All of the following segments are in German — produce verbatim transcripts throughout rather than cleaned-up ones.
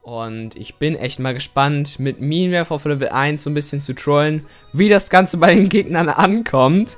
Und ich bin echt mal gespannt, mit Minenwerfer auf Level eins so ein bisschen zu trollen, wie das Ganze bei den Gegnern ankommt.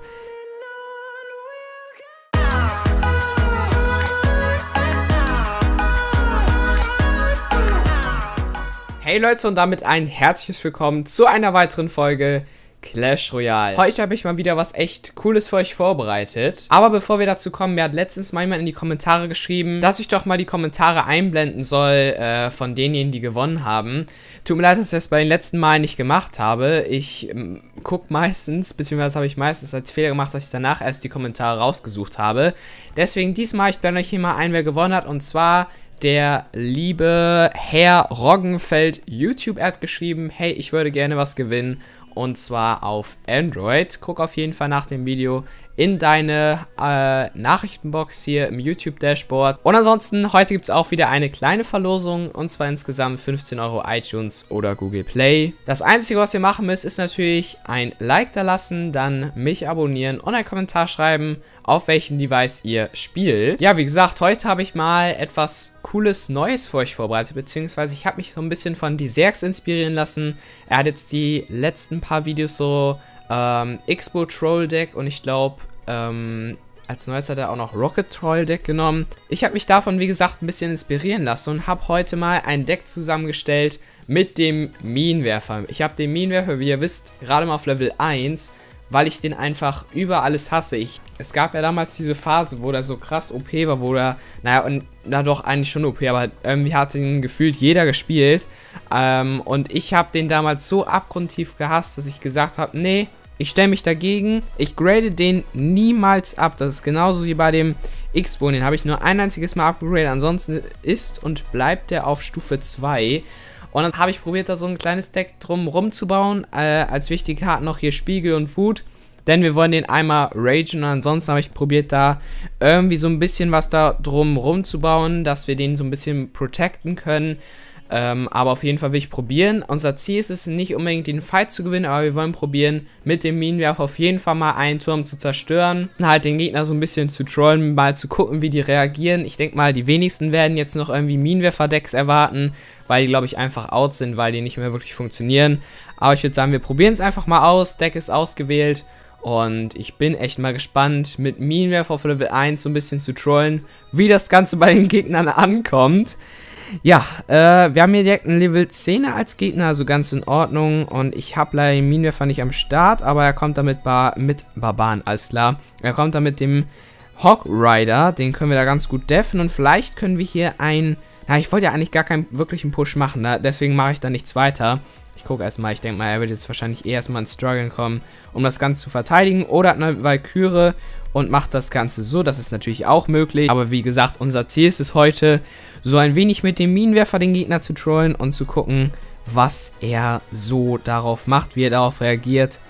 Hey Leute, und damit ein herzliches Willkommen zu einer weiteren Folge Clash Royale. Heute habe ich mal wieder was echt Cooles für euch vorbereitet. Aber bevor wir dazu kommen, mir hat letztens mal jemand in die Kommentare geschrieben, dass ich doch mal die Kommentare einblenden soll äh, von denjenigen, die gewonnen haben. Tut mir leid, dass ich das bei den letzten Malen nicht gemacht habe. Ich ähm, gucke meistens, beziehungsweise habe ich meistens als Fehler gemacht, dass ich danach erst die Kommentare rausgesucht habe. Deswegen diesmal, ich blende euch hier mal ein, wer gewonnen hat, und zwar der liebe Herr Roggenfeld YouTube. Er hat geschrieben, hey, ich würde gerne was gewinnen. Und zwar auf Android. Guck auf jeden Fall nach dem Video in deine äh, Nachrichtenbox hier im YouTube-Dashboard. Und ansonsten, heute gibt es auch wieder eine kleine Verlosung. Und zwar insgesamt fünfzehn Euro iTunes oder Google Play. Das Einzige, was ihr machen müsst, ist natürlich ein Like da lassen, dann mich abonnieren und einen Kommentar schreiben, auf welchem Device ihr spielt. Ja, wie gesagt, heute habe ich mal etwas Cooles Neues für euch vorbereitet, beziehungsweise ich habe mich so ein bisschen von Deserx inspirieren lassen. Er hat jetzt die letzten paar Videos so ähm, X-Bo Troll Deck und ich glaube, ähm, als neues hat er auch noch Rocket Troll Deck genommen. Ich habe mich davon, wie gesagt, ein bisschen inspirieren lassen und habe heute mal ein Deck zusammengestellt mit dem Minenwerfer. Ich habe den Minenwerfer, wie ihr wisst, gerade mal auf Level eins, weil ich den einfach über alles hasse. Ich, es gab ja damals diese Phase, wo der so krass O P war, wo der, naja, und na doch eigentlich schon O P, aber irgendwie hat ihn gefühlt jeder gespielt. Ähm, und ich habe den damals so abgrundtief gehasst, dass ich gesagt habe, nee, ich stelle mich dagegen, ich grade den niemals ab. Das ist genauso wie bei dem X-Bo, den habe ich nur ein einziges Mal abgegradet, ansonsten ist und bleibt der auf Stufe zwei. Und dann habe ich probiert, da so ein kleines Deck drum rumzubauen. Äh, als wichtige Karten noch hier Spiegel und Wut. Denn wir wollen den einmal ragen. Und ansonsten habe ich probiert, da irgendwie so ein bisschen was da drum rumzubauen, dass wir den so ein bisschen protecten können. Ähm, aber auf jeden Fall will ich probieren. Unser Ziel ist es nicht unbedingt, den Fight zu gewinnen, aber wir wollen probieren, mit dem Minenwerfer auf jeden Fall mal einen Turm zu zerstören. Und halt den Gegner so ein bisschen zu trollen, mal zu gucken, wie die reagieren. Ich denke mal, die wenigsten werden jetzt noch irgendwie Minenwerfer-Decks erwarten, weil die, glaube ich, einfach out sind, weil die nicht mehr wirklich funktionieren. Aber ich würde sagen, wir probieren es einfach mal aus. Deck ist ausgewählt und ich bin echt mal gespannt, mit Minenwerfer auf Level eins so ein bisschen zu trollen, wie das Ganze bei den Gegnern ankommt. Ja, äh, wir haben hier direkt einen Level zehner als Gegner, also ganz in Ordnung. Und ich habe leider den Minenwerfer nicht am Start, aber er kommt damit bar mit Barbaren, alles klar. Er kommt da mit dem Hog Rider, den können wir da ganz gut deffen. Und vielleicht können wir hier ein... Na, ich wollte ja eigentlich gar keinen wirklichen Push machen, ne? Deswegen mache ich da nichts weiter. Ich gucke erstmal, ich denke mal, er wird jetzt wahrscheinlich eh erstmal ins Struggeln kommen, um das Ganze zu verteidigen. Oder hat eine Valkyrie und macht das Ganze so, das ist natürlich auch möglich. Aber wie gesagt, unser Ziel ist es heute, so ein wenig mit dem Minenwerfer den Gegner zu trollen und zu gucken, was er so darauf macht, wie er darauf reagiert.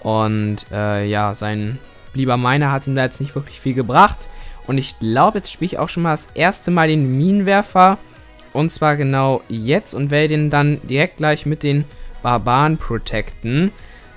Und äh, ja, sein lieber Miner hat ihm da jetzt nicht wirklich viel gebracht. Und ich glaube, jetzt spiele ich auch schon mal das erste Mal den Minenwerfer. Und zwar genau jetzt und werde den dann direkt gleich mit den Barbaren protecten.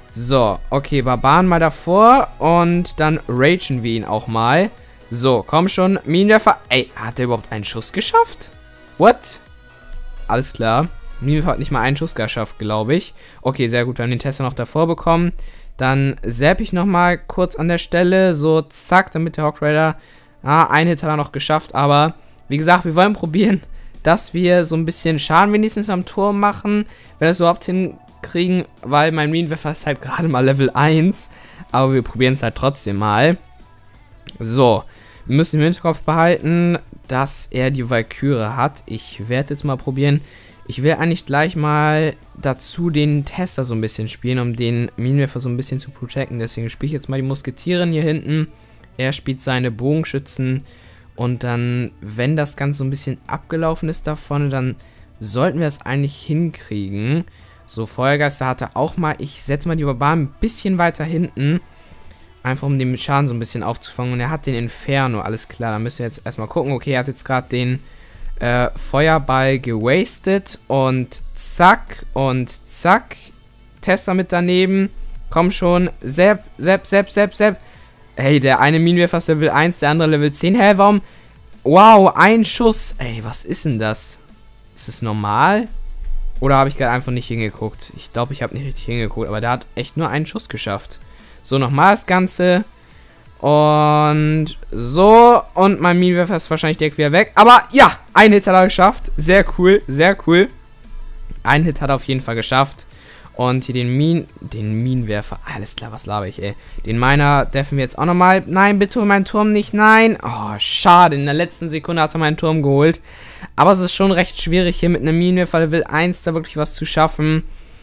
So, okay, Barbaren mal davor und dann ragen wir ihn auch mal. So, komm schon, Minenwerfer. Ey, hat der überhaupt einen Schuss geschafft? What? Alles klar. Minenwerfer hat nicht mal einen Schuss geschafft, glaube ich. Okay, sehr gut, wir haben den Tester noch davor bekommen. Dann zapp ich nochmal kurz an der Stelle. So, zack, damit der Hog Rider... Ah, einen Hit hat er noch geschafft, aber wie gesagt, wir wollen probieren, dass wir so ein bisschen Schaden wenigstens am Turm machen, wenn wir das überhaupt hinkriegen, weil mein Minenwerfer ist halt gerade mal Level eins, aber wir probieren es halt trotzdem mal. So, wir müssen im Hinterkopf behalten, dass er die Valkyrie hat. Ich werde jetzt mal probieren, ich will eigentlich gleich mal dazu den Tester so ein bisschen spielen, um den Minenwerfer so ein bisschen zu protecten, deswegen spiele ich jetzt mal die Musketierin hier hinten. Er spielt seine Bogenschützen und dann, wenn das Ganze so ein bisschen abgelaufen ist da vorne, dann sollten wir es eigentlich hinkriegen. So, Feuergeister hat er auch mal. Ich setze mal die Barbaren ein bisschen weiter hinten, einfach um den Schaden so ein bisschen aufzufangen. Und er hat den Inferno, alles klar. Da müssen wir jetzt erstmal gucken. Okay, er hat jetzt gerade den äh, Feuerball gewastet und zack und zack. Tester mit daneben. Komm schon. Sepp, Sepp, Sepp, Sepp, Sepp. Hey, der eine Minenwerfer ist Level eins, der andere Level zehn. Hä, warum? Wow, ein Schuss. Ey, was ist denn das? Ist es normal? Oder habe ich gerade einfach nicht hingeguckt? Ich glaube, ich habe nicht richtig hingeguckt, aber der hat echt nur einen Schuss geschafft. So, nochmal das Ganze. Und so. Und mein Minenwerfer ist wahrscheinlich direkt wieder weg. Aber ja, ein Hit hat er geschafft. Sehr cool, sehr cool. Ein Hit hat er auf jeden Fall geschafft. Und hier den Minen, den Minenwerfer. Alles klar, was laber ich, ey. Den Miner deffen wir jetzt auch nochmal. Nein, bitte hol meinen Turm nicht. Nein. Oh, schade. In der letzten Sekunde hat er meinen Turm geholt. Aber es ist schon recht schwierig, hier mit einem Minenwerfer Level eins da wirklich was zu schaffen.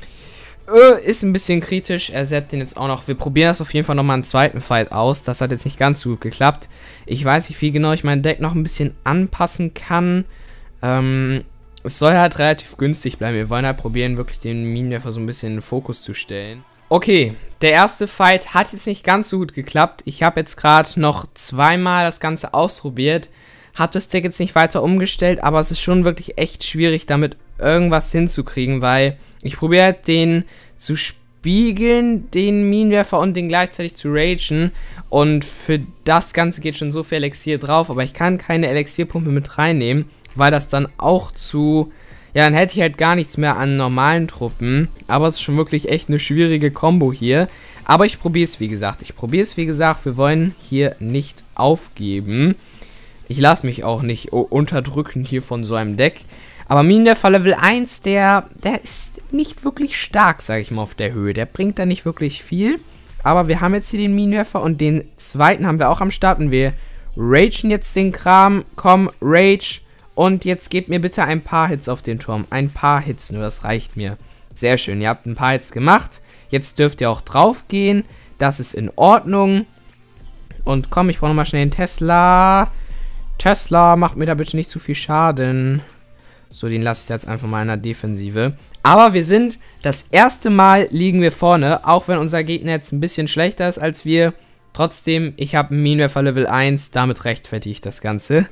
Äh, ist ein bisschen kritisch. Er zappt den jetzt auch noch. Wir probieren das auf jeden Fall nochmal einen zweiten Fight aus. Das hat jetzt nicht ganz so gut geklappt. Ich weiß nicht, wie genau ich mein Deck noch ein bisschen anpassen kann. Ähm... Es soll halt relativ günstig bleiben. Wir wollen halt probieren, wirklich den Minenwerfer so ein bisschen in den Fokus zu stellen. Okay, der erste Fight hat jetzt nicht ganz so gut geklappt. Ich habe jetzt gerade noch zweimal das Ganze ausprobiert. Habe das Deck jetzt nicht weiter umgestellt, aber es ist schon wirklich echt schwierig, damit irgendwas hinzukriegen, weil ich probiere halt den zu spiegeln, den Minenwerfer und den gleichzeitig zu ragen. Und für das Ganze geht schon so viel Elixier drauf, aber ich kann keine Elixierpumpe mit reinnehmen, weil das dann auch zu... Ja, dann hätte ich halt gar nichts mehr an normalen Truppen. Aber es ist schon wirklich echt eine schwierige Kombo hier. Aber ich probiere es, wie gesagt. Ich probiere es, wie gesagt. Wir wollen hier nicht aufgeben. Ich lasse mich auch nicht unterdrücken hier von so einem Deck. Aber Minenwerfer Level eins, der, der ist nicht wirklich stark, sage ich mal, auf der Höhe. Der bringt da nicht wirklich viel. Aber wir haben jetzt hier den Minenwerfer und den zweiten haben wir auch am Start. Und wir ragen jetzt den Kram. Komm, Rage. Und jetzt gebt mir bitte ein paar Hits auf den Turm. Ein paar Hits nur, das reicht mir. Sehr schön, ihr habt ein paar Hits gemacht. Jetzt dürft ihr auch drauf gehen. Das ist in Ordnung. Und komm, ich brauche nochmal schnell einen Tesla. Tesla, macht mir da bitte nicht zu viel Schaden. So, den lasse ich jetzt einfach mal in der Defensive. Aber wir sind, das erste Mal liegen wir vorne. Auch wenn unser Gegner jetzt ein bisschen schlechter ist als wir. Trotzdem, ich habe einen Minenwerfer Level eins. Damit rechtfertige ich das Ganze.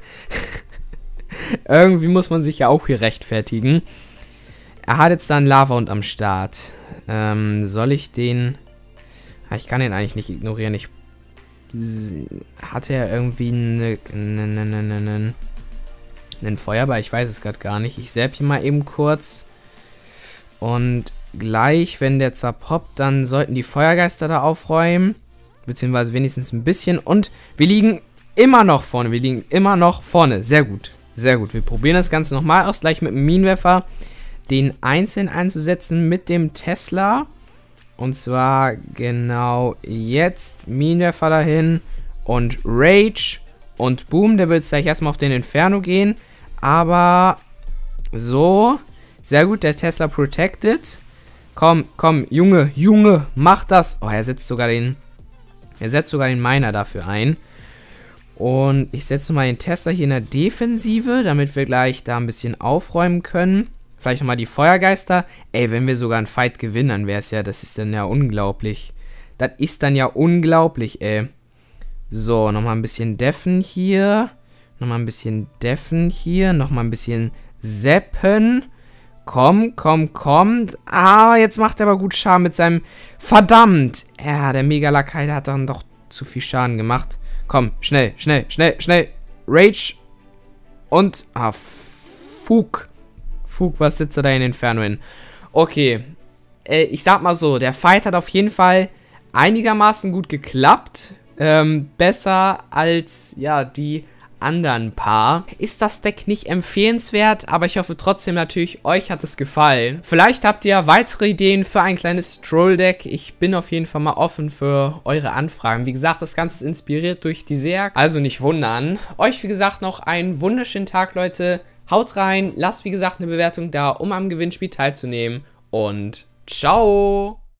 Irgendwie muss man sich ja auch hier rechtfertigen. Er hat jetzt dann Lava und am Start. Ähm, soll ich den... Ich kann den eigentlich nicht ignorieren. Ich... Hatte er irgendwie eine, eine, eine, eine, eine, einen Feuerball? Ich weiß es gerade gar nicht. Ich zapp hier mal eben kurz. Und gleich, wenn der zerpoppt, dann sollten die Feuergeister da aufräumen. Beziehungsweise wenigstens ein bisschen. Und wir liegen immer noch vorne. Wir liegen immer noch vorne. Sehr gut. Sehr gut, wir probieren das Ganze nochmal aus, gleich mit dem Minenwerfer den einzeln einzusetzen mit dem Tesla. Und zwar genau jetzt Minenwerfer dahin und Rage und Boom, der will jetzt gleich erstmal auf den Inferno gehen. Aber so, sehr gut, der Tesla protected. Komm, komm, Junge, Junge, mach das. Oh, er setzt sogar den, er setzt sogar den Miner dafür ein. Und ich setze mal den Tesla hier in der Defensive, damit wir gleich da ein bisschen aufräumen können. Vielleicht nochmal die Feuergeister. Ey, wenn wir sogar einen Fight gewinnen, dann wäre es ja, das ist dann ja unglaublich. Das ist dann ja unglaublich, ey. So, nochmal ein bisschen deffen hier. Nochmal ein bisschen deffen hier. Nochmal ein bisschen zappen. Komm, komm, komm. Ah, jetzt macht er aber gut Schaden mit seinem... Verdammt! Ja, der Mega-Lakai, der hat dann doch zu viel Schaden gemacht. Komm, schnell, schnell, schnell, schnell. Rage. Und, ah, Fug. Fug, was sitzt er da in den Inferno hin? Okay. Äh, ich sag mal so, der Fight hat auf jeden Fall einigermaßen gut geklappt. Ähm, besser als, ja, die anderen paar. Ist das Deck nicht empfehlenswert, aber ich hoffe trotzdem natürlich, euch hat es gefallen. Vielleicht habt ihr weitere Ideen für ein kleines Troll-Deck. Ich bin auf jeden Fall mal offen für eure Anfragen. Wie gesagt, das Ganze ist inspiriert durch die Seak, also nicht wundern. Euch, wie gesagt, noch einen wunderschönen Tag, Leute. Haut rein, lasst, wie gesagt, eine Bewertung da, um am Gewinnspiel teilzunehmen. Und ciao!